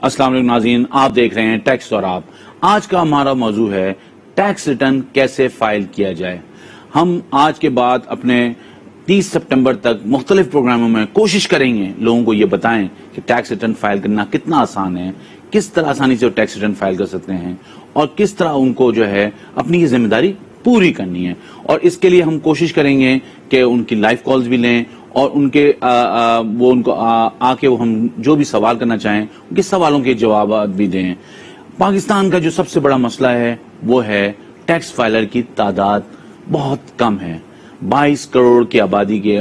अस्सलाम वालेकुम नाज़रीन, आप देख रहे हैं टैक्स और आप। आज का हमारा मौजू है टैक्स रिटर्न कैसे फाइल किया जाए। हम आज के बाद अपने 30 सितंबर तक मुख्तलिफ प्रोग्रामों में कोशिश करेंगे लोगों को ये बताएं कि टैक्स रिटर्न फाइल करना कितना आसान है, किस तरह आसानी से वो टैक्स रिटर्न फाइल कर सकते हैं और किस तरह उनको जो है अपनी ये जिम्मेदारी पूरी करनी है। और इसके लिए हम कोशिश करेंगे कि उनकी लाइव कॉल्स भी लें और उनके वो उनको आके वो हम जो भी सवाल करना चाहें उनके सवालों के जवाब भी दें। पाकिस्तान का जो सबसे बड़ा मसला है वो है टैक्स फाइलर की तादाद बहुत कम है। 22 करोड़ की आबादी के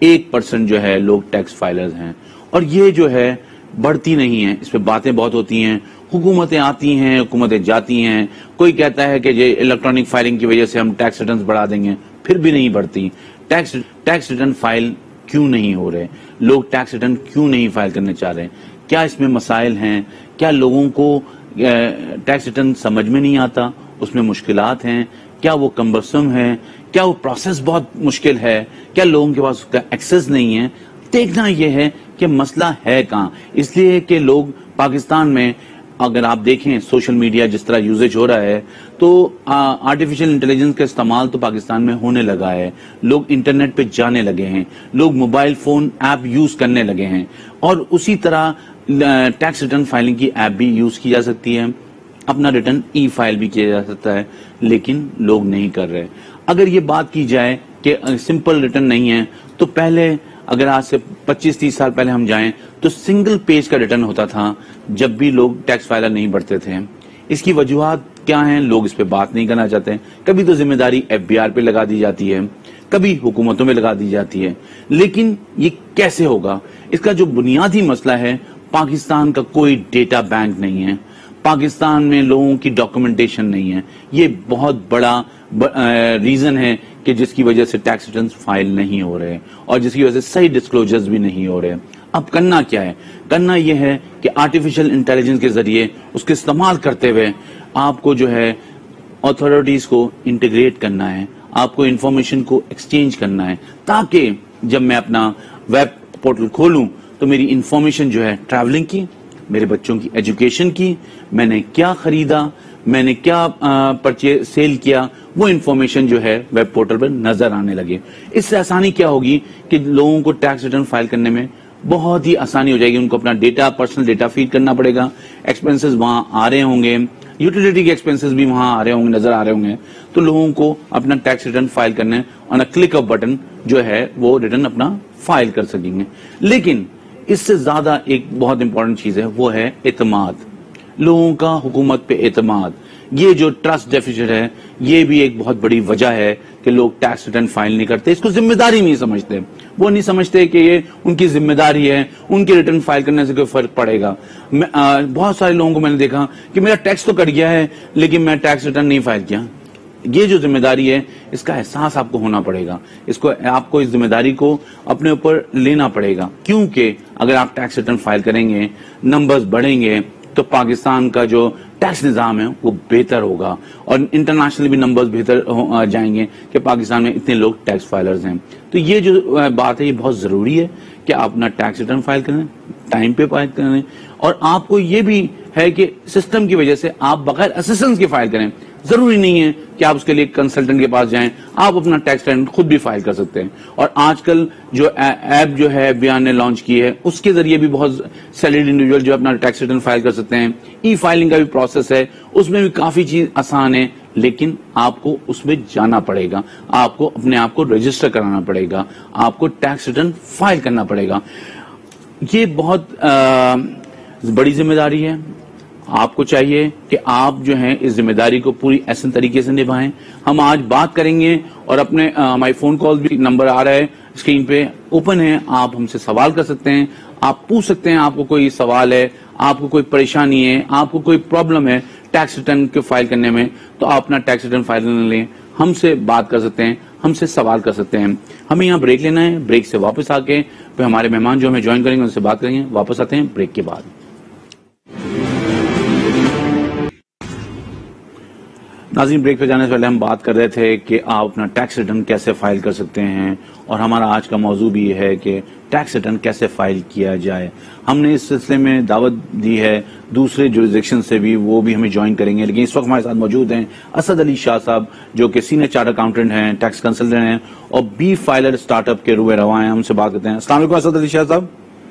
1% जो है लोग टैक्स फाइलर्स हैं और ये जो है बढ़ती नहीं है। इस पे बातें बहुत होती हैं, हुकूमतें आती हैं, हुकूमतें जाती हैं। कोई कहता है कि ये इलेक्ट्रॉनिक फाइलिंग की वजह से हम टैक्स रिटर्न बढ़ा देंगे, फिर भी नहीं बढ़ती। टैक्स रिटर्न फाइल क्यों नहीं हो रहे, लोग टैक्स रिटर्न क्यों नहीं फाइल करने चाह रहे, क्या इसमें मसाइल हैं, क्या लोगों को टैक्स रिटर्न समझ में नहीं आता, उसमें मुश्किलात हैं, क्या वो कम्बरसम है, क्या वो प्रोसेस बहुत मुश्किल है, क्या लोगों के पास उसका एक्सेस नहीं है। देखना यह है कि मसला है कहाँ। इसलिए कि लोग पाकिस्तान में अगर आप देखें सोशल मीडिया जिस तरह यूजेज हो रहा है तो आर्टिफिशियल इंटेलिजेंस का इस्तेमाल तो पाकिस्तान में होने लगा है। लोग इंटरनेट पे जाने लगे हैं, लोग मोबाइल फोन ऐप यूज करने लगे हैं और उसी तरह टैक्स रिटर्न फाइलिंग की ऐप भी यूज की जा सकती है, अपना रिटर्न ई फाइल भी किया जा सकता है, लेकिन लोग नहीं कर रहे। अगर ये बात की जाए कि सिंपल रिटर्न नहीं है तो पहले अगर आज से 25-30 साल पहले हम जाएं तो सिंगल पेज का रिटर्न होता था जब भी लोग टैक्स फाइलर नहीं बढ़ते थे। इसकी वजूहात क्या हैं, लोग इस पे बात नहीं करना चाहते। कभी तो जिम्मेदारी एफबीआर पे लगा दी जाती है, कभी हुकूमतों में लगा दी जाती है, लेकिन ये कैसे होगा? इसका जो बुनियादी मसला है, पाकिस्तान का कोई डेटा बैंक नहीं है, पाकिस्तान में लोगों की डॉक्यूमेंटेशन नहीं है। ये बहुत बड़ा रीजन है कि जिसकी वजह से टैक्स रिटर्न्स फाइल नहीं हो रहे और जिसकी वजह से सही डिस्क्लोजर्स भी नहीं हो रहे। अब करना क्या है? करना यह है कि आर्टिफिशियल इंटेलिजेंस के जरिए उसके इस्तेमाल करते हुए आपको जो है अथॉरिटीज को इंटीग्रेट करना है, आपको इंफॉर्मेशन को एक्सचेंज करना है, ताकि जब मैं अपना वेब पोर्टल खोलूं तो मेरी इंफॉर्मेशन जो है ट्रैवलिंग की, मेरे बच्चों की एजुकेशन की, मैंने क्या खरीदा, मैंने क्या परचेज सेल किया, वो इंफॉर्मेशन जो है वेब पोर्टल पर नजर आने लगे। इससे आसानी क्या होगी कि लोगों को टैक्स रिटर्न फाइल करने में बहुत ही आसानी हो जाएगी। उनको अपना डेटा, पर्सनल डेटा फीड करना पड़ेगा, एक्सपेंसेस वहां आ रहे होंगे, यूटिलिटी के एक्सपेंसेस भी वहां आ रहे होंगे, नजर आ रहे होंगे, तो लोगों को अपना टैक्स रिटर्न फाइल करने on a click of button जो है वो रिटर्न अपना फाइल कर सकेंगे। लेकिन इससे ज्यादा एक बहुत इंपॉर्टेंट चीज है, वो है एतमाद, लोगों का हुकूमत पे एतमाद। ये जो ट्रस्ट डेफिसिट है, ये भी एक बहुत बड़ी वजह है कि लोग टैक्स रिटर्न फाइल नहीं करते, इसको जिम्मेदारी नहीं समझते। वो नहीं समझते कि ये उनकी जिम्मेदारी है, उनके रिटर्न फाइल करने से कोई फर्क पड़ेगा। बहुत सारे लोगों को मैंने देखा कि मेरा टैक्स तो कट गया है लेकिन मैं टैक्स रिटर्न नहीं फाइल किया। ये जो जिम्मेदारी है इसका एहसास आपको होना पड़ेगा, इसको आपको इस जिम्मेदारी को अपने ऊपर लेना पड़ेगा, क्योंकि अगर आप टैक्स रिटर्न फाइल करेंगे, नंबर्स बढ़ेंगे तो पाकिस्तान का जो टैक्स निजाम है वो बेहतर होगा और इंटरनेशनली भी नंबर्स बेहतर जाएंगे कि पाकिस्तान में इतने लोग टैक्स फाइलर्स हैं। तो ये जो बात है ये बहुत जरूरी है कि आप अपना टैक्स रिटर्न फाइल करें, टाइम पे फाइल करें, और आपको ये भी है कि सिस्टम की वजह से आप बगैर असिस्टेंस के फाइल करें। जरूरी नहीं है कि आप उसके लिए कंसल्टेंट के पास जाएं, आप अपना टैक्स रिटर्न खुद भी फाइल कर सकते हैं। और आजकल जो ऐप जो है एफबीआर ने लॉन्च की है उसके जरिए भी बहुत सैलरीड इंडिविजुअल जो अपना टैक्स रिटर्न फाइल कर सकते हैं। ई फाइलिंग का भी प्रोसेस है, उसमें भी काफी चीज आसान है, लेकिन आपको उसमें जाना पड़ेगा, आपको अपने आप को रजिस्टर कराना पड़ेगा, आपको टैक्स रिटर्न फाइल करना पड़ेगा। ये बहुत बड़ी जिम्मेदारी है। आपको चाहिए कि आप जो हैं इस जिम्मेदारी को पूरी ऐसे तरीके से निभाएं। हम आज बात करेंगे और अपने हमारी फोन कॉल भी, नंबर आ रहा है स्क्रीन पे, ओपन है, आप हमसे सवाल कर सकते हैं, आप पूछ सकते हैं, आपको कोई सवाल है, आपको कोई परेशानी है, आपको कोई प्रॉब्लम है टैक्स रिटर्न के फाइल करने में, तो आप अपना टैक्स रिटर्न फाइल करने लें, हमसे बात कर सकते हैं, हमसे सवाल कर सकते हैं। हमें यहाँ ब्रेक लेना है, ब्रेक से वापस आके फिर हमारे मेहमान जो हमें ज्वाइन करेंगे उनसे बात करेंगे। वापस आते हैं ब्रेक के बाद। ناظرین، بریک پہ جانے سے پہلے ہم بات کر رہے تھے کہ آپ اپنا ٹیکس ریٹرن کیسے فائل کر سکتے ہیں، اور ہمارا آج کا موضوع بھی یہ ہے کہ ٹیکس ریٹرن کیسے فائل کیا جائے. ہم نے اس سلسلے میں دعوت دی ہے دوسرے جوریزڈکشن سے بھی، وہ بھی ہمیں جوائن کریں گے، لیکن اس وقت ہمارے ساتھ موجود ہیں اسد علی شاہ صاحب، جو کہ سینئر چارٹر اکاؤنٹنٹ ہیں، ٹیکس کنسلٹنٹ ہیں اور بی فائلر اسٹارٹ اپ کے روئے رواں ہیں. ہم سے بات کرتے ہیں. السلام علیکم اسد علی شاہ صاحب.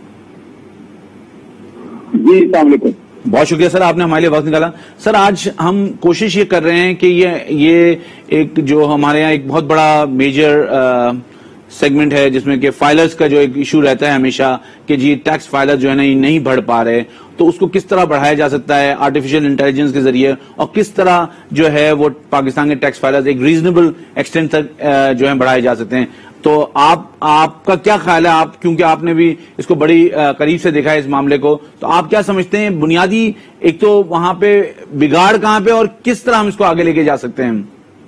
جی السلام علیکم. بہت شکریہ سر، آپ نے ہمارے لیے وقت نکالا. سر آج ہم کوشش یہ کر رہے ہیں کہ یہ ایک جو ہمارے یہاں ایک بہت بڑا میجر سیگمنٹ ہے جس میں کہ فائلرز کا جو ایک ایشو رہتا ہے ہمیشہ کہ جی ٹیکس فائلر جو ہے نا یہ نہیں بڑھ پا رہے، تو اس کو کس طرح بڑھایا جا سکتا ہے آرٹیفیشل انٹیلیجنس کے ذریعے، اور کس طرح جو ہے وہ پاکستان کے ٹیکس فائلرز ایک ریزنیبل ایکسٹینٹ تک جو ہے بڑھائے جا سکتے ہیں. تو آپ کا کیا خیال ہے؟ آپ کیونکہ آپ نے بھی اس کو بڑی قریب سے دیکھا ہے اس معاملے کو، تو آپ کیا سمجھتے ہیں بنیادی ایک تو وہاں پہ بگاڑ کہاں پہ اور کس طرح ہم اس کو آگے لے کے جا سکتے ہیں؟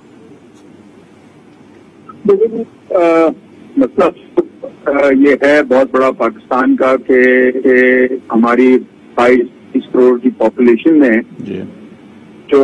مطلب یہ ہے بہت بڑا پاکستان کا کہ ہماری 22 کروڑ کی پاپولیشن ہے جو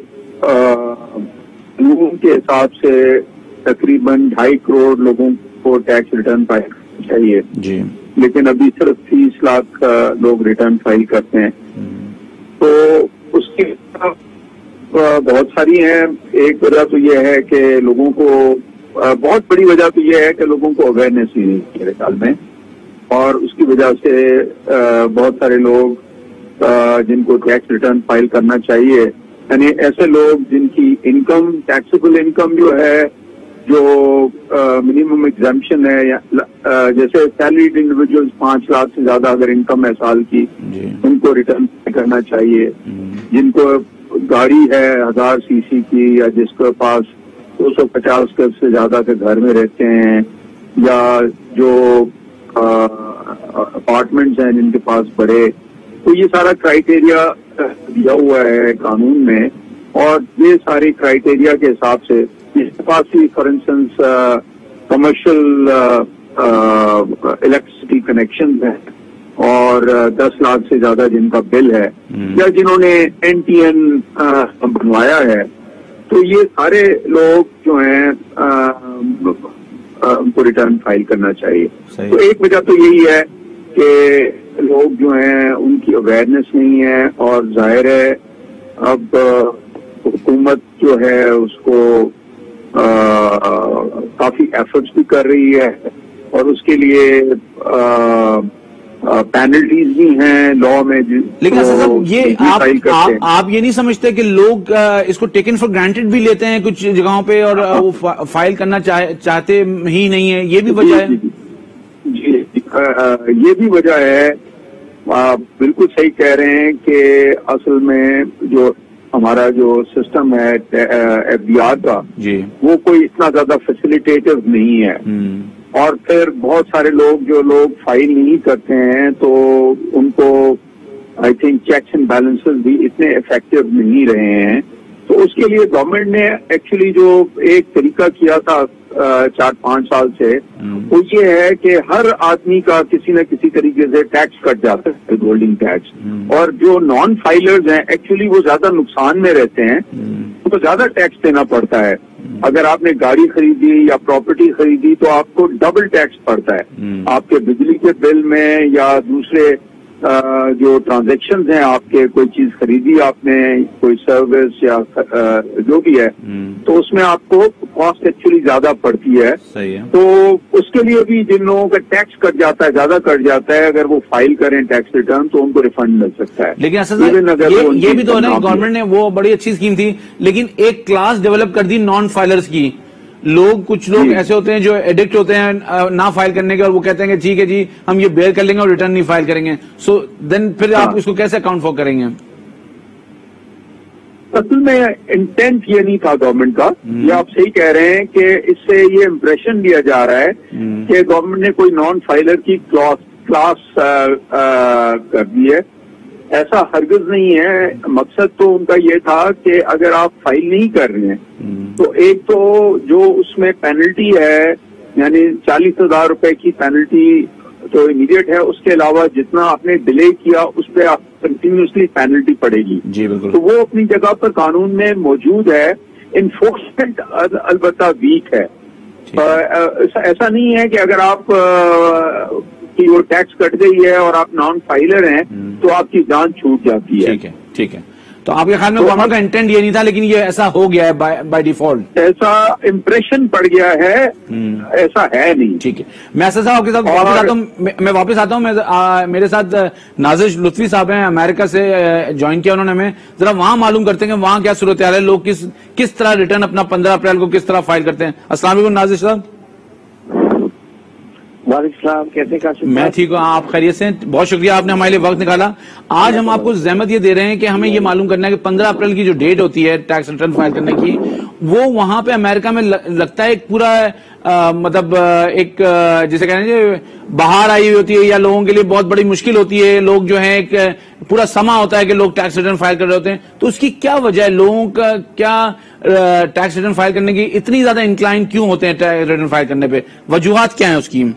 لوگوں کے حساب سے تقریباً 2.5 کروڑ لوگوں کو ٹیکس ریٹرن فائل کرنا چاہیے جی، لیکن ابھی صرف 30 لاکھ لوگ ریٹرن فائل کرتے ہیں. تو اس کی بہت ساری ہیں. ایک وجہ تو یہ ہے کہ لوگوں کو بہت بڑی وجہ تو یہ ہے کہ لوگوں کو اویئرنیس ہی نہیں میرے خیال میں، اور اس کی وجہ سے بہت سارے لوگ جن کو ٹیکس ریٹرن فائل کرنا چاہیے، یعنی ایسے لوگ جن کی انکم ٹیکسیبل انکم جو ہے جو منیمم ایگزمپشن ہے، جیسے سیلریڈ انڈیویجول 5 لاکھ سے زیادہ اگر انکم ہے سال کی، ان کو ریٹرن کرنا چاہیے. جن کو گاڑی ہے 1000 سی سی کی، یا جس کے پاس 250 گز سے زیادہ کے گھر میں رہتے ہیں، یا جو اپارٹمنٹس ہیں جن کے پاس بڑے، تو یہ سارا کرائیٹیریا دیا ہوا ہے قانون میں. اور یہ ساری کرائیٹیریا کے حساب سے جس کے پاس بھی for instance commercial electricity connection ہیں اور 10 لاکھ سے زیادہ جن کا بل ہے، یا جنہوں نے NTN بنوایا ہے، تو یہ سارے لوگ جو ہیں ان کو ریٹرن فائل کرنا چاہیے. تو ایک وجہ تو یہی ہے کہ لوگ جو ہیں ان کی اویئرنیس نہیں ہے، اور ظاہر ہے اب حکومت جو ہے اس کو کافی ایفرٹس بھی کر رہی ہے، اور اس کے لیے پینلٹیز بھی ہیں لا میں. لیکن آپ یہ نہیں سمجھتے کہ لوگ اس کو ٹیکن فار گرانٹیڈ بھی لیتے ہیں کچھ جگہوں پہ، اور وہ فائل کرنا چاہتے ہی نہیں ہے؟ یہ بھی وجہ ہے. جی یہ بھی وجہ ہے. آپ بالکل صحیح کہہ رہے ہیں کہ اصل میں جو ہمارا جو سسٹم ہے FBR کا، وہ کوئی اتنا زیادہ فیسیلیٹیٹو نہیں ہے. اور پھر بہت سارے لوگ جو لوگ فائل نہیں کرتے ہیں تو ان کو I think checks and balances بھی اتنے افیکٹو نہیں رہے ہیں. تو اس کے لیے گورنمنٹ نے ایکچولی جو ایک طریقہ کیا تھا 4-5 سال سے، وہ یہ ہے کہ ہر آدمی کا کسی نہ کسی طریقے سے ٹیکس کٹ جاتا ہے، ہولڈنگ ٹیکس. اور جو نان فائلرز ہیں ایکچولی وہ زیادہ نقصان میں رہتے ہیں، ان کو زیادہ ٹیکس دینا پڑتا ہے. اگر آپ نے گاڑی خریدی یا پراپرٹی خریدی تو آپ کو ڈبل ٹیکس پڑتا ہے آپ کے بجلی کے بل میں، یا دوسرے جو ٹرانزیکشنز ہیں، آپ کے کوئی چیز خریدی آپ نے، کوئی سروس یا جو بھی ہے، تو اس میں آپ کو کاسٹ ایکچولی زیادہ پڑتی ہے. تو اس کے لیے بھی جن لوگوں کا ٹیکس کٹ جاتا ہے، زیادہ کٹ جاتا ہے، اگر وہ فائل کریں ٹیکس ریٹرن تو ان کو ریفنڈ مل سکتا ہے. لیکن یہ بھی تو ہے نا، گورنمنٹ نے وہ بڑی اچھی اسکیم تھی، لیکن ایک کلاس ڈیولپ کر دی نان فائلرز کی. کچھ لوگ ایسے ہوتے ہیں جو ایڈکٹ ہوتے ہیں نہ فائل کرنے کے، اور وہ کہتے ہیں کہ ٹھیک ہے جی ہم یہ بیئر کر لیں گے اور ریٹرن نہیں فائل کریں گے. سو دین پھر آپ اس کو کیسے اکاؤنٹ فور کریں گے؟ اصل میں انٹینٹ یہ نہیں تھا گورنمنٹ کا. یہ آپ صحیح کہہ رہے ہیں کہ اس سے یہ امپریشن دیا جا رہا ہے کہ گورنمنٹ نے کوئی نان فائلر کی کلاس کر دی ہے. ایسا ہرگز نہیں ہے. مقصد تو ان کا یہ تھا کہ اگر آپ فائل نہیں کر رہے ہیں تو ایک تو جو اس میں پینلٹی ہے، یعنی 40,000 روپے کی پینلٹی تو امیڈیٹ ہے، اس کے علاوہ جتنا آپ نے ڈیلے کیا اس پہ آپ کنٹینیوسلی پینلٹی پڑے گی. جی بالکل. تو وہ اپنی جگہ پر قانون میں موجود ہے. انفورسمنٹ البتہ ویک ہے. ایسا نہیں ہے کہ اگر آپ کی وہ ٹیکس کٹ گئی ہے اور آپ نان فائلر ہیں تو آپ کی جان چھوٹ جاتی ہے. ٹھیک ہے ٹھیک ہے. تو آپ کے خیال میں قانون کا انٹینٹ یہ نہیں تھا لیکن یہ ایسا ہو گیا ہے بائی ڈیفالٹ؟ ایسا امپریشن پڑ گیا ہے, ایسا ہے نہیں. ٹھیک ہے. میں اسد صاحب آپ کے ساتھ واپس آتا ہوں. میں واپس آتا ہوں. میرے ساتھ نازش لطفی صاحب ہیں, امریکہ سے جوائن کیا انہوں نے ہمیں. ذرا وہاں معلوم کرتے ہیں کہ وہاں کیا صورتحال ہے, لوگ کس طرح ریٹرن اپنا 15 اپریل کو کس طرح فائل کرتے ہیں. السلام علیکم نازش صاحب. وعلیکم السلام. کیسے کاشف؟ میں ٹھیک ہوں, آپ خیریت سے؟ بہت شکریہ آپ نے ہمارے لیے وقت نکالا. آج ہم آپ کو زحمت یہ دے رہے ہیں کہ ہمیں یہ معلوم کرنا ہے کہ 15 اپریل کی جو ڈیٹ ہوتی ہے ٹیکس ریٹرن فائل کرنے کی, وہ وہاں پہ امریکہ میں لگتا ہے ایک پورا مطلب ایک جسے کہنا چاہیے بہار آئی ہوئی ہوتی ہے, یا لوگوں کے لیے بہت بڑی مشکل ہوتی ہے. لوگ جو ہیں ایک پورا سما ہوتا ہے کہ لوگ ٹیکس ریٹرن فائل کر رہے ہوتے ہیں. تو اس کی کیا وجہ ہے؟ لوگوں کا کیا ٹیکس ریٹرن فائل کرنے کی اتنی زیادہ انکلائن کیوں ہوتے ہیں ٹیکس ریٹرن فائل کرنے پہ؟ وجوہات کیا ہیں اس کی؟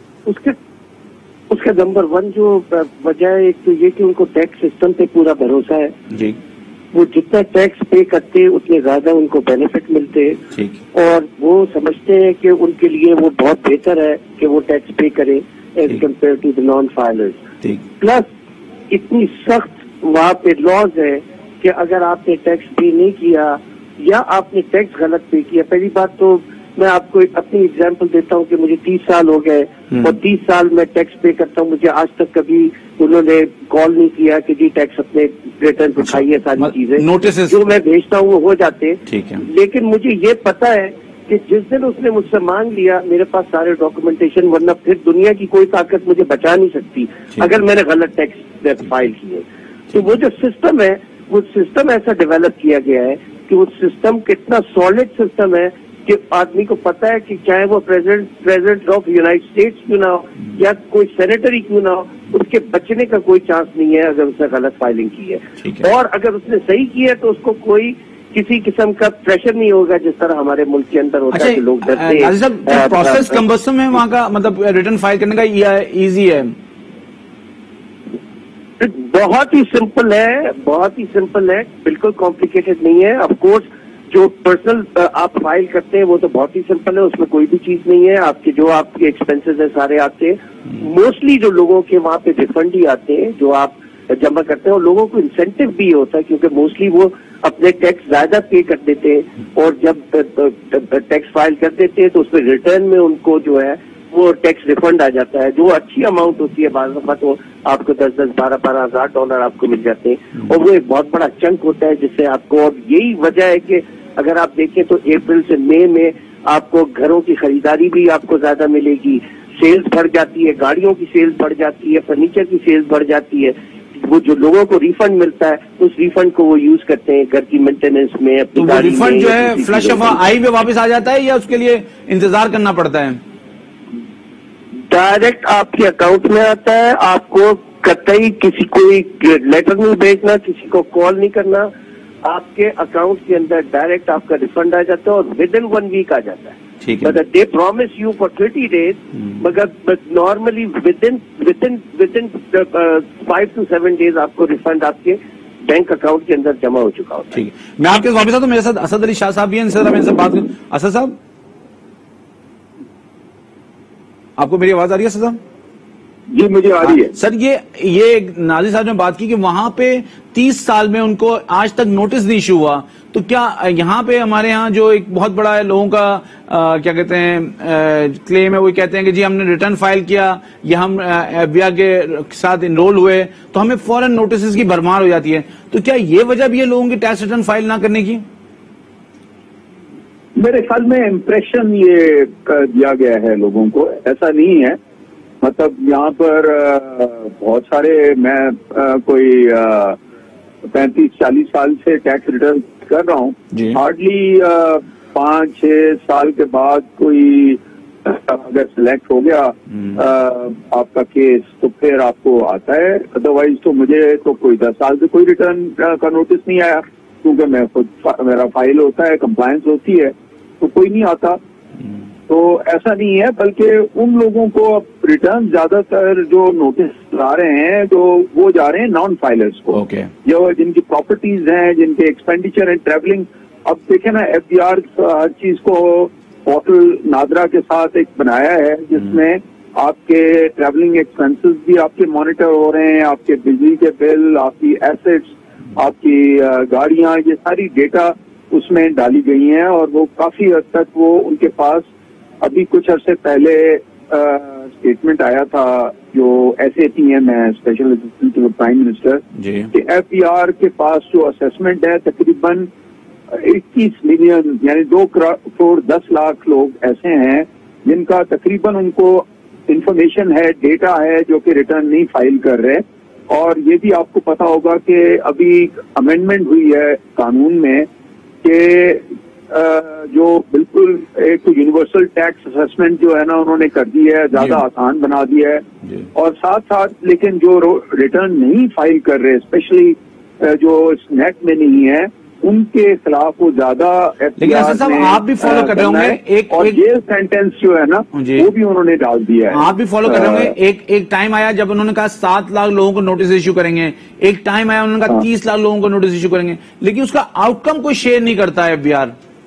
اس کا نمبر 1 جو وجہ ہے, ایک تو یہ کہ ان کو ٹیکس سسٹم پہ پورا بھروسہ ہے. جی. وہ جتنا ٹیکس پے کرتے اتنے زیادہ ان کو بینیفٹ ملتے, اور وہ سمجھتے ہیں کہ ان کے لیے وہ بہت بہتر ہے کہ وہ ٹیکس پے کرے as compare to the non filers. Plus اتنی سخت وہاں پہ لاز ہے کہ اگر آپ نے ٹیکس پے نہیں کیا یا آپ نے ٹیکس غلط پے کیا, پہلی بات تو میں آپ کو اپنی اگزامپل دیتا ہوں کہ مجھے 30 سال ہو گئے اور 30 سال میں ٹیکس پے کرتا ہوں. مجھے آج تک کبھی انہوں نے کال نہیں کیا کہ جی ٹیکس اپنے ریٹرن دکھائیے. ساری چیزیں جو میں بھیجتا ہوں وہ ہو جاتے. لیکن مجھے یہ پتا ہے کہ جس دن اس نے مجھ سے مانگ لیا میرے پاس سارے ڈاکومنٹیشن, ورنہ پھر دنیا کی کوئی طاقت مجھے بچا نہیں سکتی اگر میں نے غلط ٹیکس فائل کیے. تو وہ جو سسٹم ہے وہ سسٹم ایسا ڈیولپ کیا گیا ہے کہ وہ سسٹم کتنا سالڈ سسٹم ہے کہ آدمی کو پتا ہے کہ چاہے وہ پریزیڈنٹ آف یونائٹڈ اسٹیٹس کیوں نہ ہو یا کوئی سینیٹری کیوں نہ ہو, اس کے بچنے کا کوئی چانس نہیں ہے اگر اس نے غلط فائلنگ کی ہے. اور اگر اس نے صحیح کی ہے تو اس کو کوئی کسی قسم کا پریشر نہیں ہوگا جس طرح ہمارے ملک کے اندر ہوتا ہے کہ لوگ ڈرتے ہیں. پروسیس کمبرسم ہے وہاں کا, مطلب ریٹرن فائل کرنے کا ایزی ہے؟ بہت ہی سمپل ہے, بہت ہی سمپل ہے, بالکل کمپلیکیٹڈ نہیں ہے. آف کورس جو پرسنل آپ فائل کرتے ہیں وہ تو بہت ہی سمپل ہے, اس میں کوئی بھی چیز نہیں ہے. آپ کے جو آپ کے ایکسپینسز ہیں سارے آتے ہیں. موسٹلی جو لوگوں کے وہاں پہ ریفنڈ ہی آتے ہیں جو آپ جمع کرتے ہیں, اور لوگوں کو انسینٹو بھی ہوتا ہے کیونکہ موسٹلی وہ اپنے ٹیکس زیادہ پے کر دیتے ہیں, اور جب ٹیکس فائل کر دیتے ہیں تو اس میں ریٹرن میں ان کو جو ہے وہ ٹیکس ریفنڈ آ جاتا ہے, جو اچھی اماؤنٹ ہوتی ہے. بعض دفعہ تو آپ کو 10,000 12,000 $12,000 آپ کو مل جاتے ہیں, اور وہ ایک بہت بڑا چنک ہوتا ہے جس سے آپ کو. اور یہی وجہ ہے کہ اگر آپ دیکھیں تو اپریل سے مئی میں آپ کو گھروں کی خریداری بھی آپ کو زیادہ ملے گی, سیلز بڑھ جاتی ہے, گاڑیوں کی سیلز بڑھ جاتی ہے, فرنیچر کی سیلز بڑھ جاتی ہے. وہ جو لوگوں کو ریفنڈ ملتا ہے اس ریفنڈ کو وہ یوز کرتے ہیں گھر کی مینٹیننس میں, اپنی گاڑی میں. ریفنڈ جو ہے فلش آف آئی پہ واپس آ جاتا ہے یا اس کے لیے انتظار کرنا پڑتا ہے؟ ڈائریکٹ آپ کے اکاؤنٹ میں آتا ہے. آپ کو قطعی کسی کوئی لیٹر نہیں بھیجنا, کسی کو کال نہیں کرنا, آپ کے اکاؤنٹ کے اندر ڈائریکٹ آپ کا ریفنڈ آ جاتا ہے اور ود ان 1 ویک آ جاتا ہے. They promise you for 30 days, مگر normally within 5 to 7 days آپ کو ریفنڈ آپ کے بینک اکاؤنٹ کے اندر جمع ہو چکا ہوتا ہے. ٹھیک ہے, میں آپ کے واپس آتا ہوں. میرے ساتھ اسد علی شاہ صاحب بھی ہیں, ان سے بات کروں. اسد صاحب آپ کو میری آواز آ رہی ہے؟ اسد صاحب جی مجھے آ رہی ہے. سر یہ ناظر صاحب نے بات کی کہ وہاں پہ 30 سال میں ان کو آج تک نوٹس نہیں ایشو ہوا, تو کیا یہاں پہ ہمارے ہاں جو ایک بہت بڑا ہے لوگوں کا کیا کہتے ہیں کلیم ہے, وہ کہتے ہیں کہ جی ہم نے ریٹرن فائل کیا یا ہم FBR کے ساتھ انرول ہوئے تو ہمیں فوراً نوٹسز کی بھرمار ہو جاتی ہے. تو کیا یہ وجہ بھی ہے لوگوں کی ٹیکس ریٹرن فائل نہ کرنے کی؟ میرے خیال میں امپریشن یہ دیا گیا ہے لوگوں کو, ایسا نہیں ہے. مطلب یہاں پر بہت سارے, میں کوئی 35-40 سال سے ٹیکس ریٹرن کر رہا ہوں. ہارڈلی 5-6 سال کے بعد کوئی اگر سلیکٹ ہو گیا آپ کا کیس تو پھر آپ کو آتا ہے. ادروائز تو مجھے تو کوئی 10 سال سے کوئی ریٹرن کا نوٹس نہیں آیا, کیونکہ میں خود میرا فائل ہوتا ہے, کمپلائنس ہوتی ہے, تو کوئی نہیں آتا. تو ایسا نہیں ہے، بلکہ ان لوگوں کو اب ریٹرن زیادہ تر جو نوٹس لا رہے ہیں تو وہ جا رہے ہیں نان فائلرز کو، جو جن کی پراپرٹیز ہیں، جن کے ایکسپینڈیچر ہیں، ٹریولنگ. اب دیکھیں نا ایف ڈی آر ہر چیز کو پورٹل نادرا کے ساتھ ایک بنایا ہے جس میں آپ کے ٹریولنگ ایکسپینسز بھی آپ کے مانیٹر ہو رہے ہیں، آپ کے بجلی کے بل، آپ کی ایسٹس، آپ کی گاڑیاں، یہ ساری ڈیٹا اس میں ڈالی گئی ہیں. اور وہ کافی حد تک وہ ان کے پاس ابھی کچھ عرصے پہلے اسٹیٹمنٹ آیا تھا جو SAPM ہے، special assistant to prime minister, کہ ایف ڈی آر کے پاس جو اسسمنٹ ہے تقریباً 21 ملین یعنی 2 کروڑ 10 لاکھ لوگ ایسے ہیں جن کا تقریباً ان کو انفارمیشن ہے، ڈیٹا ہے جو کہ ریٹرن نہیں فائل کر رہے. اور یہ بھی آپ کو پتا ہوگا کہ ابھی امینڈمنٹ ہوئی ہے قانون میں کہ جو بالکل ایک یونیورسل ٹیکس اسسمنٹ جو ہے نا انہوں نے کر دی ہے، زیادہ آسان بنا دیا ہے. اور ساتھ ساتھ لیکن جو ریٹرن نہیں فائل کر رہے، اسپیشلی جو نیٹ میں نہیں ہے، ان کے خلاف وہ زیادہ آپ بھی فالو کر رہے ہوں گے اور جیل سینٹینس جو ہے نا وہ بھی انہوں نے ڈال دیا ہے. آپ بھی فالو کر رہے ہوں گے. ایک ٹائم آیا جب انہوں نے کہا 7 لاکھ لوگوں کو نوٹس ایشو کریں گے، ایک ٹائم آیا انہوں نے کہا 30 لاکھ لوگوں کو نوٹس ایشو کریں گے، لیکن اس کا آؤٹ کم کوئی شیئر نہیں کرتا ہے FBR.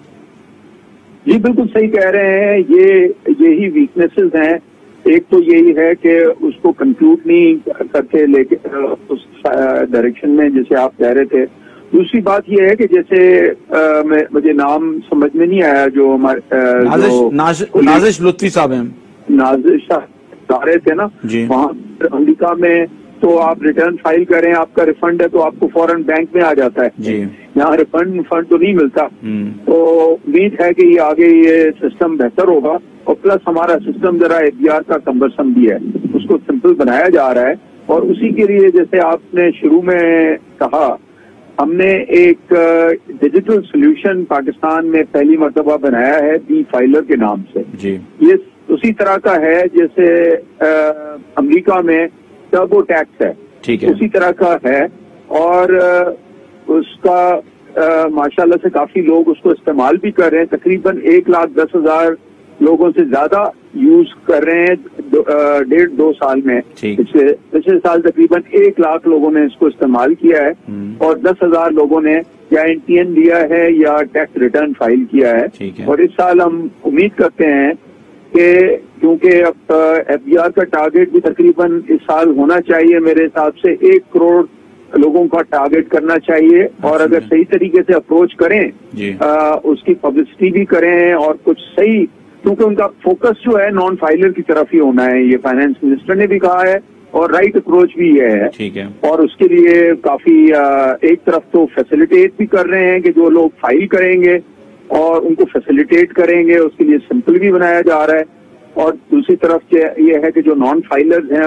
جی بالکل صحیح کہہ رہے ہیں، یہی ویکنیسز ہیں. ایک تو یہی ہے کہ اس کو کنکلوڈ نہیں کرتے لیکن اس ڈائریکشن میں جیسے آپ کہہ رہے تھے. دوسری بات یہ ہے کہ جیسے مجھے نام سمجھ میں نہیں آیا جو ہمارے نازش لطفی صاحب ہیں، نازش صاحب رہے تھے نا وہاں امریکہ میں، تو آپ ریٹرن فائل کریں، آپ کا ریفنڈ ہے تو آپ کو فوراً بینک میں آ جاتا ہے. یہاں ریفنڈ تو نہیں ملتا. تو امید ہے کہ یہ آگے یہ سسٹم بہتر ہوگا. اور پلس ہمارا سسٹم ذرا FBR کا کمبرسم بھی ہے، اس کو سمپل بنایا جا رہا ہے. اور اسی کے لیے جیسے آپ نے شروع میں کہا، ہم نے ایک ڈیجیٹل سولوشن پاکستان میں پہلی مرتبہ بنایا ہے بی فائلر کے نام سے. یہ اسی طرح کا ہے جیسے امریکہ میں ٹربو ٹیکس ہے، اسی طرح کا ہے. اور اس کا ماشاءاللہ سے کافی لوگ اس کو استعمال بھی کر رہے ہیں. تقریباً 1,10,000 لوگوں سے زیادہ یوز کر رہے ہیں 1.5-2 سال میں. پچھلے سال تقریباً 1 لاکھ لوگوں نے اس کو استعمال کیا ہے اور 10,000 لوگوں نے یا NTN دیا ہے یا ٹیکس ریٹرن فائل کیا ہے. اور اس سال ہم امید کرتے ہیں کہ کیونکہ اب FBR کا ٹارگیٹ بھی تقریباً اس سال ہونا چاہیے، میرے حساب سے 1 کروڑ لوگوں کا ٹارگیٹ کرنا چاہیے. اور اگر صحیح طریقے سے اپروچ کریں، اس کی پبلسٹی بھی کریں اور کچھ صحیح، کیونکہ ان کا فوکس جو ہے نان فائلر کی طرف ہی ہونا ہے، یہ فائنانس منسٹر نے بھی کہا ہے اور رائٹ اپروچ بھی یہ ہے. اور اس کے لیے کافی ایک طرف تو فیسیلیٹیٹ بھی کر رہے ہیں کہ جو لوگ فائل کریں گے اور ان کو فیسیلیٹیٹ کریں گے، اس کے لیے سمپل بھی بنایا جا رہا ہے. اور دوسری طرف یہ ہے کہ جو نان فائلرز ہیں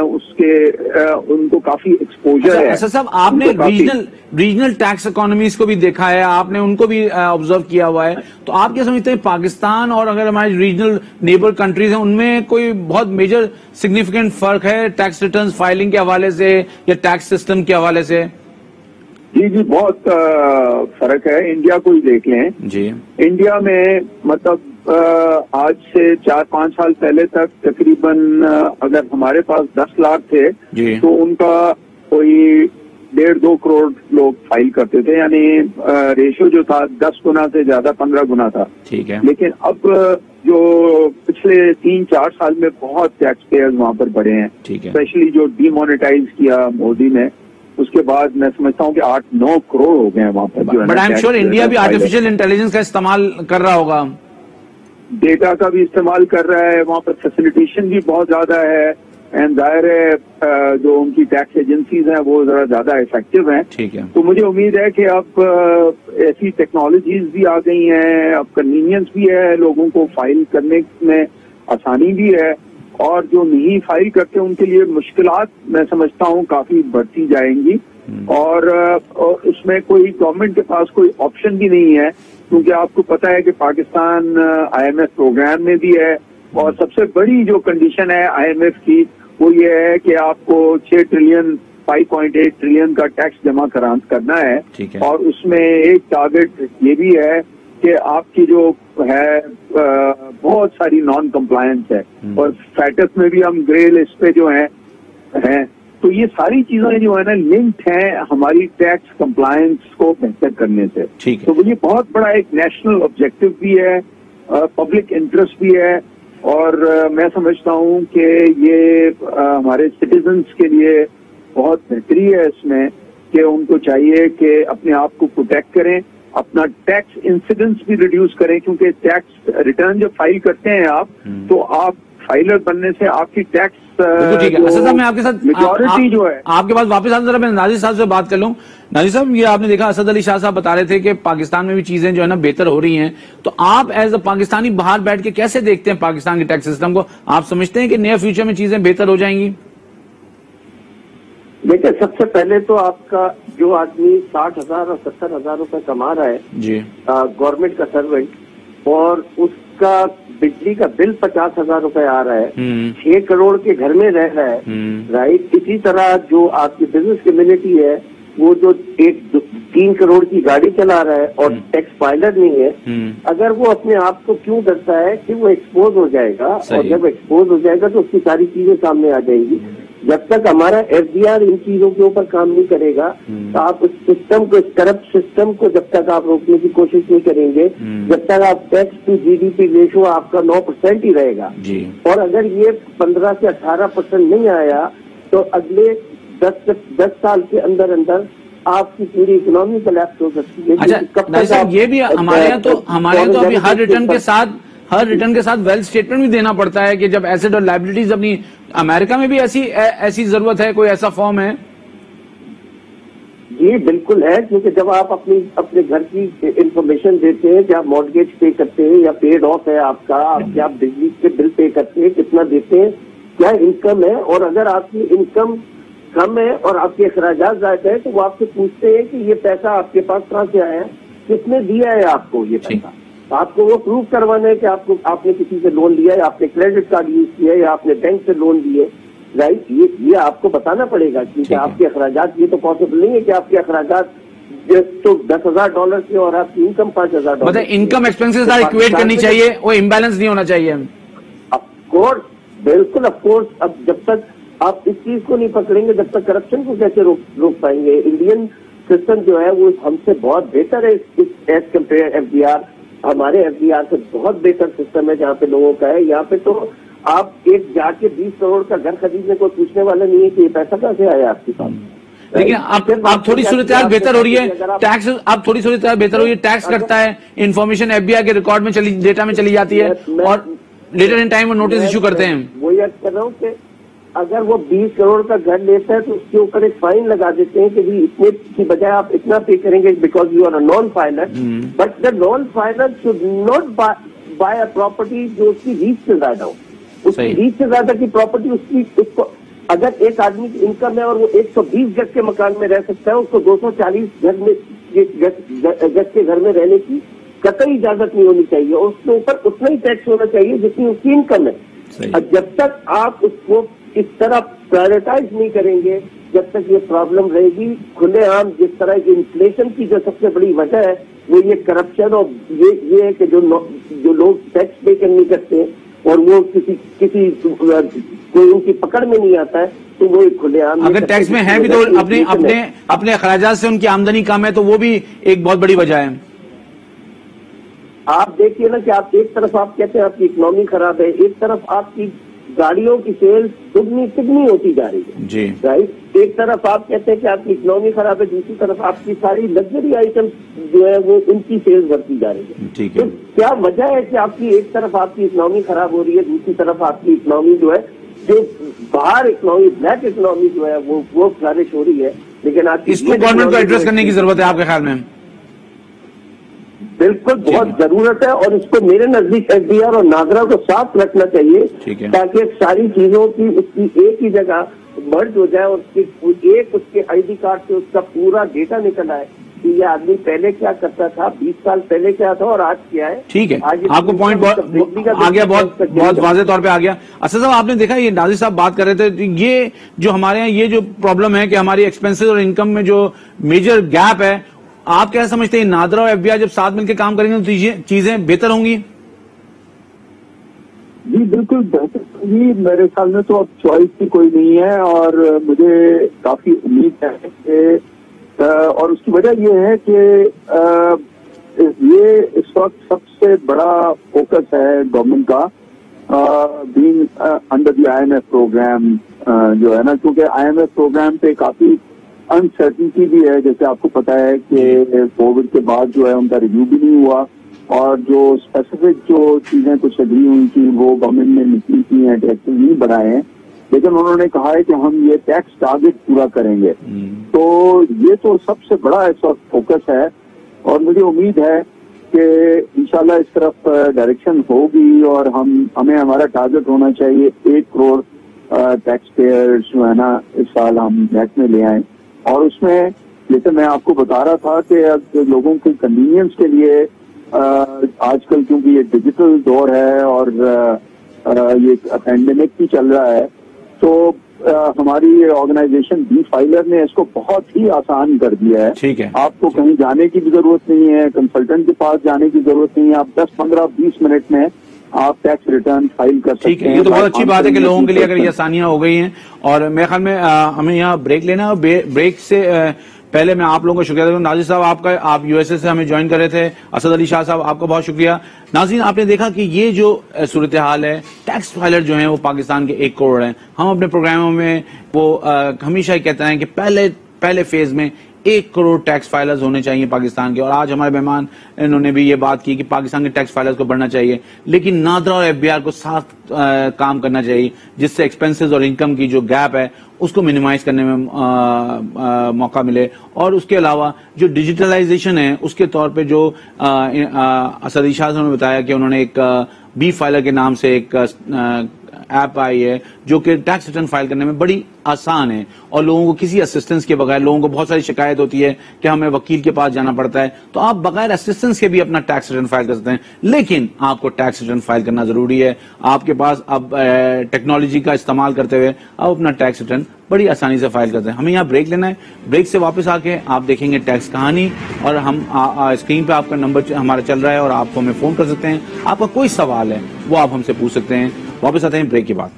ان کو کافی ایکسپوجر ہے. صاحب آپ نے ریجنل ٹیکس اکانومیز کو بھی دیکھا ہے، آپ نے ان کو بھی آبزرو کیا ہوا ہے، تو آپ کیا سمجھتے ہیں پاکستان اور اگر ہمارے ریجنل نیبر کنٹریز ہیں ان میں کوئی بہت میجر سگنیفیکنٹ فرق ہے ٹیکس ریٹرنز فائلنگ کے حوالے سے یا ٹیکس سسٹم کے حوالے سے؟ جی بہت فرق ہے. انڈیا کو ہی دیکھ لیں. انڈیا میں مطلب آج سے 4-5 سال پہلے تک تقریباً اگر ہمارے پاس 10 لاکھ تھے تو ان کا کوئی 1.5-2 کروڑ لوگ فائل کرتے تھے، یعنی ریشو جو تھا 10 گنا سے زیادہ 15 گنا تھا. لیکن اب جو پچھلے 3-4 سال میں بہت ٹیکس پیئرز وہاں پر بڑھے ہیں، اسپیشلی جو ڈی مونیٹائز کیا مودی نے، اس کے بعد میں سمجھتا ہوں کہ 8-9 کروڑ ہو گئے ہیں وہاں پر. But I am sure India بھی آرٹیفیشیل انٹیلیجنس کا استعمال کر رہا ہوگا، ڈیٹا کا بھی استعمال کر رہا ہے. وہاں پر فیسیلیٹیشن بھی بہت زیادہ ہے. اینڈ ظاہر ہے جو ان کی ٹیکس ایجنسیز ہیں وہ ذرا زیادہ افیکٹو ہیں. تو مجھے امید ہے کہ اب ایسی ٹیکنالوجیز بھی آ گئی ہیں، اب کنوینئنس بھی ہے، لوگوں کو فائل کرنے میں آسانی بھی ہے. اور جو نہیں فائل کرتے ان کے لیے مشکلات میں سمجھتا ہوں کافی بڑھتی جائیں گی. اور اس میں کوئی گورنمنٹ کے پاس کوئی آپشن بھی نہیں ہے، کیونکہ آپ کو پتا ہے کہ پاکستان IMF پروگرام میں بھی ہے. اور سب سے بڑی جو کنڈیشن ہے IMF کی وہ یہ ہے کہ آپ کو 6 ٹریلین 5.8 ٹریلین کا ٹیکس جمع کرنا ہے. اور اس میں ایک ٹارگیٹ یہ بھی ہے کہ آپ کی جو ہے بہت ساری نان کمپلائنس ہے, اور اسٹیٹس میں بھی ہم گرے لسٹ پہ جو ہیں. تو یہ ساری چیزیں جو ہے نا لنکڈ ہیں ہماری ٹیکس کمپلائنس کو بہتر کرنے سے. تو یہ بہت بڑا ایک نیشنل آبجیکٹو بھی ہے, پبلک انٹرسٹ بھی ہے, اور میں سمجھتا ہوں کہ یہ ہمارے سٹیزنس کے لیے بہت بہتری ہے اس میں, کہ ان کو چاہیے کہ اپنے آپ کو پروٹیکٹ کریں, اپنا ٹیکس انسیڈنس بھی ریڈیوس کریں, کیونکہ ٹیکس ریٹرن جب فائل کرتے ہیں آپ تو آپ فائلر بننے سے آپ کی ٹیکس میں آپ کے ساتھ میجورٹی جو ہے. آپ کے پاس واپس آنے ذرا میں ناظر صاحب سے بات کر لوں. ناظر صاحب, یہ آپ نے دیکھا اسد علی شاہ صاحب بتا رہے تھے کہ پاکستان میں بھی چیزیں جو ہے نا بہتر ہو رہی ہیں, تو آپ ایز اے پاکستانی باہر بیٹھ کے کیسے دیکھتے ہیں پاکستان کے ٹیکس سسٹم کو؟ آپ سمجھتے ہیں کہ نیئر فیوچر میں چیزیں بہتر ہو جائیں گی؟ دیکھیں, سب سے پہلے تو آپ کا جو آدمی 60,000 اور 70,000 روپے کما رہا ہے جی, گورنمنٹ کا سروینٹ, اور اس کا بجلی کا بل 50,000 روپے آ رہا ہے, 6 کروڑ کے گھر میں رہ رہا ہے, رائٹ. اسی طرح جو آپ کی بزنس کمیونٹی ہے وہ جو 3 کروڑ کی گاڑی چلا رہا ہے اور ٹیکس فائلر نہیں ہے, اگر وہ اپنے آپ کو کیوں ڈرتا ہے کہ وہ ایکسپوز ہو جائے گا, اور جب ایکسپوز ہو جائے گا تو اس کی ساری چیزیں سامنے آ جائیں گی. جب تک ہمارا ایف ڈی آر ان چیزوں کے اوپر کام نہیں کرے گا تو آپ اس سسٹم کو, اس کرپٹ سسٹم کو جب تک آپ روکنے کی کوشش نہیں کریں گے, جب تک آپ tax to G D P ratio آپ کا 9% ہی رہے گا, اور اگر یہ 15 سے 18% نہیں آیا تو اگلے 10 سال کے اندر آپ کی پوری اکنامی کولیپس ہو سکتی ہے. اچھا, یہ بھی ہمارے یہاں تو ابھی ہر ریٹرن کے ساتھ ویلتھ اسٹیٹمنٹ بھی دینا پڑتا ہے کہ جب ایسٹ اور لائبلٹیز اپنی. امریکہ میں بھی ایسی ضرورت ہے, کوئی ایسا فارم ہے؟ جی بالکل ہے, کیونکہ جب آپ اپنے گھر کی انفارمیشن دیتے ہیں کہ آپ مارگیج پے کرتے ہیں یا پیڈ آف ہے آپ کا, آپ بجلی کے بل پے کرتے ہیں, کتنا دیتے ہیں, کیا انکم ہے, اور اگر آپ کی انکم کم ہے اور آپ کے اخراجات زیادہ ہے تو وہ آپ سے پوچھتے ہیں کہ یہ پیسہ آپ کے پاس کہاں سے آیا ہے, کس نے دیا ہے آپ کو یہ پیسہ. آپ کو وہ پروف کروانا ہے کہ آپ نے کسی سے لون لیا ہے, آپ نے کریڈٹ کارڈ یوز کیا ہے, یا آپ نے بینک سے لون لیے, رائٹ. یہ آپ کو بتانا پڑے گا, کیونکہ آپ کے اخراجات, یہ تو پاسبل نہیں ہے کہ آپ کے اخراجات تو $10,000 کے اور آپ کی انکم $5,000. مطلب انکم ایکسپینسز ایکویٹ کرنی چاہیے, وہ امبیلنس نہیں ہونا چاہیے. آف کورس, بالکل آف کورس. اب جب تک آپ اس چیز کو نہیں پکڑیں گے, جب تک کرپشن کو کیسے روک پائیں گے؟ انڈین سسٹم جو ہے وہ ہم سے بہت بہتر ہے as compare F D R. ہمارے ایف ڈی آر سے بہت بہتر سسٹم ہے جہاں پہ لوگوں کا ہے. یہاں پہ تو آپ ایک جا کے 20 کروڑ کا گھر خریدنے کو پوچھنے والا نہیں ہے کہ یہ پیسہ کہاں سے آیا آپ کے پاس. لیکن اب تھوڑی صورتحال بہتر ہو رہی ہے, ٹیکس اب تھوڑی صورتحال بہتر ہو رہی ہے, ٹیکس کٹتا ہے, انفارمیشن ایف بی آئی کے ریکارڈ میں ڈیٹا میں چلی جاتی ہے, اور لیٹر ان ٹائم وہ نوٹس ایشو کرتے ہیں. وہ یہ کر رہا ہوں کہ اگر وہ 20 کروڑ کا گھر لیتا ہے تو اس کے اوپر ایک فائن لگا دیتے ہیں کہ اتنے کی بجائے آپ اتنا پے کریں گے because you are a non filer. But the non filer should not buy a property جو اس کی ریچ سے زیادہ ہو. اس کی ریچ سے زیادہ کی پراپرٹی اس کو, اگر ایک آدمی کی انکم ہے اور وہ 120 گز کے مکان میں رہ سکتا ہے, اس کو 240 گز کے گھر میں رہنے کی قطعی اجازت نہیں ہونی چاہیے, اور اس کے اوپر اتنا ہی ٹیکس ہونا چاہیے جتنی اس کی انکم ہے. جب تک آپ اس کو اس طرح پرائرٹائز نہیں کریں گے, جب تک یہ پرابلم رہے گی. کھلے عام جس طرح کی انفلیشن کی جو سب سے بڑی وجہ ہے وہ یہ کرپشن, اور یہ ہے کہ جو لوگ ٹیکس پے نہیں کرتے اور وہ کسی کوئی ان کی پکڑ میں نہیں آتا ہے, تو وہ کھلے عام, اگر ٹیکس میں ہے بھی تو اپنے اخراجات سے ان کی آمدنی کم ہے, تو وہ بھی ایک بہت بڑی وجہ ہے. آپ دیکھیے نا کہ آپ ایک طرف آپ کہتے ہیں آپ کی اکنامی خراب ہے, ایک طرف آپ کی گاڑیوں کی سیل دگنی ہوتی جا رہی ہے جی, رائٹ. ایک طرف آپ کہتے ہیں کہ آپ کی اکنامی خراب ہے, دوسری طرف آپ کی ساری لگژری آئٹمس جو ہے وہ ان کی سیل بڑھتی جا رہی ہے. تو کیا وجہ ہے کہ آپ کی ایک طرف آپ کی اکنامی خراب ہو رہی ہے, دوسری طرف آپ کی اکنامی جو ہے, جو باہر اکنامی بلیک اکنامی جو ہے وہ فلرش ہو رہی ہے. لیکن آپ اس کو گورنمنٹ کو ایڈریس کرنے کی ضرورت ہے آپ کے خیال میں؟ بالکل بہت ضرورت ہے, اور اس کو میرے نزدیک ایف ڈی آر اور ناظرہ کو ساتھ رکھنا چاہیے تاکہ ساری چیزوں کی اس کی ایک ہی جگہ مرج ہو جائے, اور اس کے آئی ڈی کارڈ سے اس کا پورا ڈیٹا نکل آئے کہ یہ آدمی پہلے کیا کرتا تھا, 20 سال پہلے کیا تھا اور آج کیا ہے. ٹھیک ہے, آپ کو پوائنٹ آ گیا, بہت واضح طور پہ آ گیا. اسد صاحب, آپ نے دیکھا یہ ناظر صاحب بات کر رہے تھے, یہ جو ہمارے یہاں یہ جو پرابلم ہے کہ ہماری ایکسپینسز اور انکم میں جو میجر گیپ ہے, آپ کیا سمجھتے ہیں نادرا اور ایف بی آئی جب ساتھ مل کے کام کریں گے تو چیزیں بہتر ہوں گی؟ جی بالکل بہتر جی، میرے خیال میں تو اب چوائس کی کوئی نہیں ہے، اور مجھے کافی امید ہے کہ اور اس کی وجہ یہ ہے کہ یہ اس وقت سب سے بڑا فوکس ہے گورنمنٹ کا being under the I M F program جو ہے نا، کیونکہ آئی ایم ایف پروگرام پہ کافی انسرٹنٹی بھی ہے، جیسے آپ کو پتا ہے کہ کووڈ کے بعد جو ہے ان کا ریویو بھی نہیں ہوا، اور جو اسپیسیفک جو چیزیں کچھ اگری ہوئی تھیں وہ گورنمنٹ نے نکلی کی ہیں، ٹیکس نہیں بڑھائے ہیں، لیکن انہوں نے کہا ہے کہ ہم یہ ٹیکس ٹارگیٹ پورا کریں گے. تو یہ تو سب سے بڑا اس وقت فوکس ہے، اور مجھے امید ہے کہ انشاءاللہ اس طرف ڈائریکشن ہوگی، اور ہمیں ہمارا ٹارگیٹ ہونا چاہیے 1 کروڑ ٹیکس پیئر جو ہے نا اس سال ہم نیٹ میں لے آئیں. اور اس میں جیسے میں آپ کو بتا رہا تھا کہ اب لوگوں کی کنوینئنس کے لیے آج کل کیونکہ یہ ڈیجیٹل دور ہے اور یہ پینڈیمک بھی چل رہا ہے، تو ہماری آرگنائزیشن بی فائلر نے اس کو بہت ہی آسان کر دیا ہے. ٹھیک ہے، آپ کو کہیں جانے کی بھی ضرورت نہیں ہے، کنسلٹنٹ کے پاس جانے کی ضرورت نہیں ہے، آپ 10, 15, 20 منٹ میں آپ ٹیکس ریٹرن فائل کر سکتے ہیں. ٹھیک ہے، یہ تو بہت اچھی بات ہے کہ لوگوں کے لیے اگر یہ آسانیاں ہو گئی ہیں. اور میرے خیال میں ہمیں یہاں بریک لینا ہے، اور بریک سے پہلے میں آپ لوگوں کو شکریہ دیتا ہوں. ناظر صاحب آپ یو ایس اے سے ہمیں جوائن کر رہے تھے. اسد علی شاہ صاحب آپ کا بہت شکریہ. ناظرین، آپ نے دیکھا کہ یہ جو صورتحال ہے، ٹیکس فائلر جو ہیں وہ پاکستان کے 1 کروڑ ہیں. ہم اپنے پروگراموں میں وہ ہمیشہ ہی کہتے ہیں کہ پہلے فیز میں 1 کروڑ ٹیکس فائلرز ہونے چاہیے پاکستان کے. اور آج ہمارے مہمان انہوں نے بھی یہ بات کی کہ پاکستان کے ٹیکس فائلرز کو بڑھنا چاہیے، لیکن نادرا اور ایف بی آر کو ساتھ کام کرنا چاہیے، جس سے ایکسپنسز اور انکم کی جو گیپ ہے اس کو منیمائز کرنے میں موقع ملے. اور اس کے علاوہ جو ڈیجیٹلائزیشن ہے اس کے طور پہ جو اسد علی شاہ صاحب نے بتایا کہ انہوں نے ایک بی فائلر کے نام سے ایک ایپ آئی ہے جو کہ ٹیکس ریٹرن فائل کرنے میں بڑی آسان ہے، اور لوگوں کو کسی اسسٹنس کے بغیر، لوگوں کو بہت ساری شکایت ہوتی ہے کہ ہمیں وکیل کے پاس جانا پڑتا ہے، تو آپ بغیر اسسٹنس کے بھی اپنا ٹیکس ریٹرن فائل کر سکتے ہیں. لیکن آپ کو ٹیکس ریٹرن فائل کرنا ضروری ہے. آپ کے پاس اب ٹیکنالوجی کا استعمال کرتے ہوئے آپ اپنا ٹیکس ریٹرن بڑی آسانی سے فائل کرتے ہیں. ہمیں یہاں بریک لینا ہے. بریک سے واپس آ کے آپ دیکھیں گے ٹیکس کہانی، اور ہم اسکرین پہ آپ کا نمبر ہمارا چل رہا ہے اور آپ کو ہمیں فون کر سکتے ہیں. آپ کا کوئی سوال ہے وہ آپ ہم سے پوچھ سکتے ہیں. واپس آتے ہیں بریک کے بعد.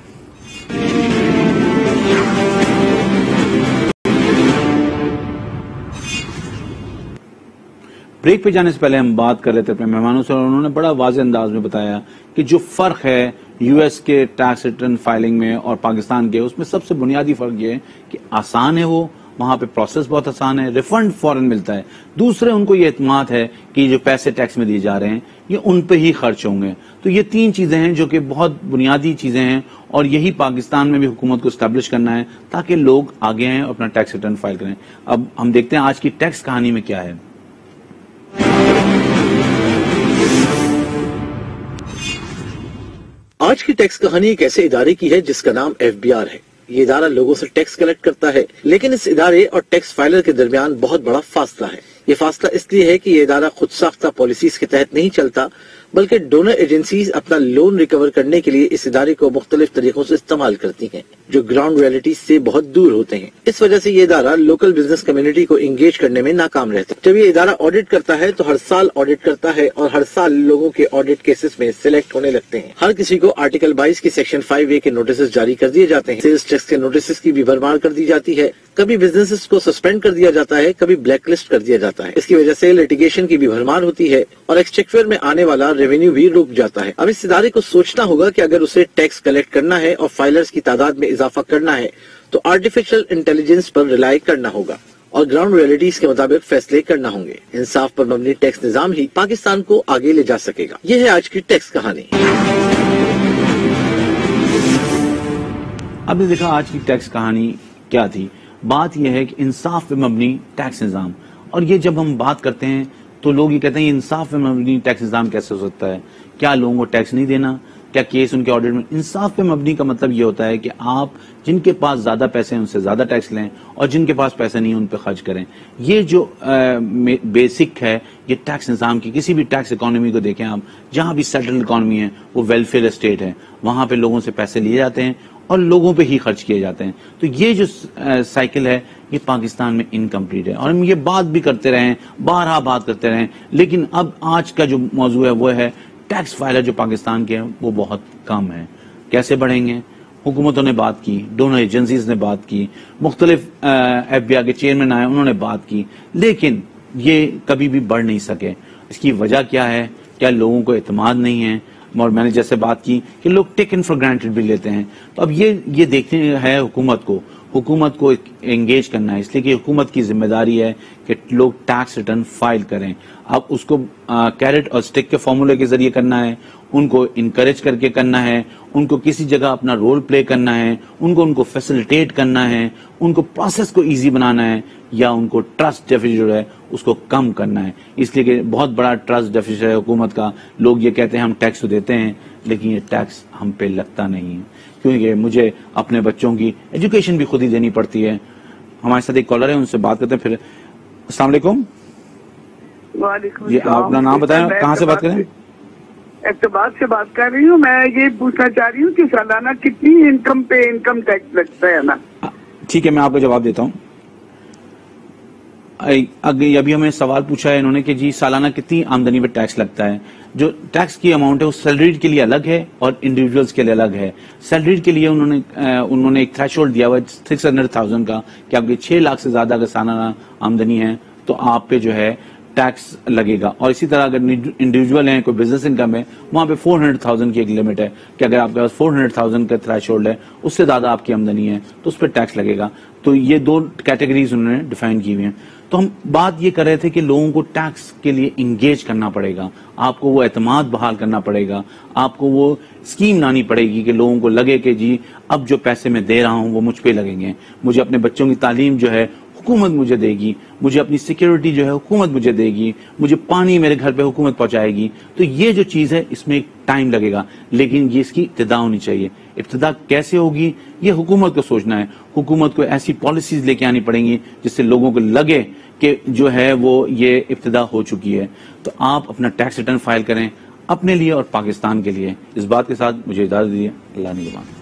بریک پہ جانے سے پہلے ہم بات کر رہے تھے اپنے مہمانوں سے، اور انہوں نے بڑا واضح انداز میں بتایا کہ جو فرق ہے یو ایس کے ٹیکس ریٹرن فائلنگ میں اور پاکستان کے، اس میں سب سے بنیادی فرق یہ ہے کہ آسان ہے، وہ وہاں پہ پروسیس بہت آسان ہے، ریفنڈ فوراً ملتا ہے. دوسرے ان کو یہ اعتماد ہے کہ جو پیسے ٹیکس میں دیے جا رہے ہیں یہ ان پہ ہی خرچ ہوں گے. تو یہ 3 چیزیں ہیں جو کہ بہت بنیادی چیزیں ہیں، اور یہی پاکستان میں بھی حکومت کو اسٹیبلش کرنا ہے تاکہ لوگ آگے آئیں اور اپنا ٹیکس ریٹرن فائل کریں. اب ہم دیکھتے ہیں آج کی ٹیکس کہانی میں کیا ہے. آج کی ٹیکس کہانی ایک ایسے ادارے کی ہے جس کا نام ایف بی آر ہے. یہ ادارہ لوگوں سے ٹیکس کلیکٹ کرتا ہے، لیکن اس ادارے اور ٹیکس فائلر کے درمیان بہت بڑا فاصلہ ہے. یہ فاصلہ اس لیے ہے کہ یہ ادارہ خود ساختہ پالیسیز کے تحت نہیں چلتا، بلکہ ڈونر ایجنسیز اپنا لون ریکور کرنے کے لیے اس ادارے کو مختلف طریقوں سے استعمال کرتی ہیں جو گراؤنڈ ریئلٹی سے بہت دور ہوتے ہیں. اس وجہ سے یہ ادارہ لوکل بزنس کمیونٹی کو انگیج کرنے میں ناکام رہتا ہے. جب یہ ادارہ آڈٹ کرتا ہے تو ہر سال آڈٹ کرتا ہے، اور ہر سال لوگوں کے آڈٹ کیسز میں سلیکٹ ہونے لگتے ہیں. ہر کسی کو آرٹیکل 22 کی سیکشن 5A کے نوٹسز جاری کر دیے جاتے ہیں. سیلز ٹیکس کے نوٹسز کی بھی بھرمار کر دی جاتی ہے. کبھی بزنسز کو سسپینڈ کر دیا جاتا ہے، کبھی بلیک لسٹ کر دیا جاتا ہے. اس کی وجہ سے لٹیگیشن کی بھی بھرمار ہوتی ہے، اور ایکسچیکر میں آنے والا ریونیو بھی رک جاتا ہے. اب اس ادارے کو سوچنا ہوگا کہ اگر اسے ٹیکس کلیکٹ کرنا ہے اور فائلرز کی تعداد میں اضافہ کرنا ہے تو آرٹیفیشل انٹیلیجنس پر ریلائی کرنا ہوگا اور گراؤنڈ ریئلٹیز کے مطابق فیصلے کرنا ہوں گے. انصاف پر مبنی ٹیکس نظام ہی پاکستان کو آگے لے جا سکے گا. یہ ہے آج کی ٹیکس کہانی. اب نے دیکھا آج کی ٹیکس کہانی کیا تھی. بات یہ ہے کہ انصاف پہ مبنی ٹیکس نظام، اور یہ جب ہم بات کرتے ہیں تو لوگ یہ کہتے ہیں یہ انصاف پہ مبنی ٹیکس نظام کیسے ہو سکتا ہے؟ کیا لوگوں کو ٹیکس نہیں دینا؟ کیا کیس ان کے آڈٹ میں؟ انصاف پہ مبنی کا مطلب یہ ہوتا ہے کہ آپ جن کے پاس زیادہ پیسے ہیں ان سے زیادہ ٹیکس لیں، اور جن کے پاس پیسے نہیں ان پہ خرچ کریں. یہ جو بیسک ہے یہ ٹیکس نظام کی. کسی بھی ٹیکس اکانومی کو دیکھیں آپ، جہاں بھی سیٹل اکانومی ہے وہ ویلفیئر اسٹیٹ ہے، وہاں پہ لوگوں سے پیسے لیے جاتے ہیں اور لوگوں پہ ہی خرچ کیے جاتے ہیں. تو یہ جو سائیکل ہے یہ پاکستان میں انکمپلیٹ ہے، اور ہم یہ بات بھی کرتے رہے ہیں، بارہا بات کرتے رہے ہیں. لیکن اب آج کا جو موضوع ہے وہ ہے टैक्स फाइलर जो पाकिस्तान के हैं वो बहुत कम है। कैसे बढ़ेंगे? हुकूमतों ने बात की, डोनर एजेंसीज ने बात की, मुख्तलिफ FBI के चेयरमैन आए, उन्होंने बात की, लेकिन ये कभी भी बढ़ नहीं सके। इसकी वजह क्या है? क्या लोगों को एतमाद नहीं है? और मैंने जैसे बात की कि लोग टेकन फॉर ग्रांटेड भी लेते हैं। तो अब ये देखने है हुकूमत को एंगेज करना है, इसलिए कि हुकूमत की जिम्मेदारी है कि लोग टैक्स रिटर्न फाइल करें। अब उसको कैरेट और स्टिक के फॉर्मूले के जरिए करना है, उनको इनकरेज करके करना है, उनको किसी जगह अपना रोल प्ले करना है, उनको फैसिलिटेट करना है, उनको प्रोसेस को इजी बनाना है, या उनको ट्रस्ट डेफिसिट जो है उसको कम करना है। इसलिए कि बहुत बड़ा ट्रस्ट डेफिसिट है हुकूमत का। लोग ये कहते हैं हम टैक्स तो देते हैं, लेकिन ये टैक्स हम पे लगता नहीं है, क्योंकि मुझे अपने बच्चों की एजुकेशन भी खुद ही देनी पड़ती है। हमारे साथ एक कॉलर है, उनसे बात करते हैं फिर। अस्सलाम वालेकुम। वालेकुम जी, अपना नाम बताएं, कहाँ से बात करें? इकतबाद से बात कर रही हूँ। मैं ये पूछना चाह रही हूँ कि सालाना कितनी इनकम पे इनकम टैक्स लगता है ना? ठीक है, मैं आपको जवाब देता हूँ। अभी हमें सवाल पूछा है इन्होंने कि जी सालाना कितनी आमदनी पे टैक्स लगता है। जो टैक्स की अमाउंट है वो सैलरीड के लिए अलग है और इंडिविजुअल्स के लिए अलग है। सैलरीड के लिए उन्होंने एक थ्रेशोल्ड दिया हुआ है 600,000 का, कि आपकी 6 लाख से ज्यादा अगर सालाना आमदनी है तो आप पे जो है टैक्स लगेगा। और इसी तरह अगर इंडिविजुअल है, कोई बिजनेस इनकम है, वहां पे 400,000 की एक लिमिट है कि अगर आपके पास 400,000 का थ्रेशोल्ड है, उससे ज्यादा आपकी आमदनी है तो उस पर टैक्स लगेगा। तो ये 2 कैटेगरीज उन्होंने डिफाइन की हुई हैं। तो हम बात ये कर रहे थे कि लोगों को टैक्स के लिए इंगेज करना पड़ेगा, आपको वो एतमाद बहाल करना पड़ेगा, आपको वो स्कीम लानी पड़ेगी कि लोगों को लगे कि जी अब जो पैसे मैं दे रहा हूं वो मुझ पे लगेंगे, मुझे अपने बच्चों की तालीम जो है हुकूमत मुझे देगी, मुझे अपनी सिक्योरिटी जो है हुकूमत मुझे देगी, मुझे पानी मेरे घर पे हुकूमत पहुंचाएगी। तो ये जो चीज है इसमें एक टाइम लगेगा, लेकिन ये इसकी इब्तिदा होनी चाहिए। इब्तिदा कैसे होगी ये हुकूमत को सोचना है। हुकूमत को ऐसी पॉलिसीज लेके आनी पड़ेंगी जिससे लोगों को लगे कि जो है वो ये इब्तिदा हो चुकी है। तो आप अपना टैक्स रिटर्न फाइल करें अपने लिए और पाकिस्तान के लिए। इस बात के साथ मुझे इजाजत दीजिए। अल्लाह निगहबान।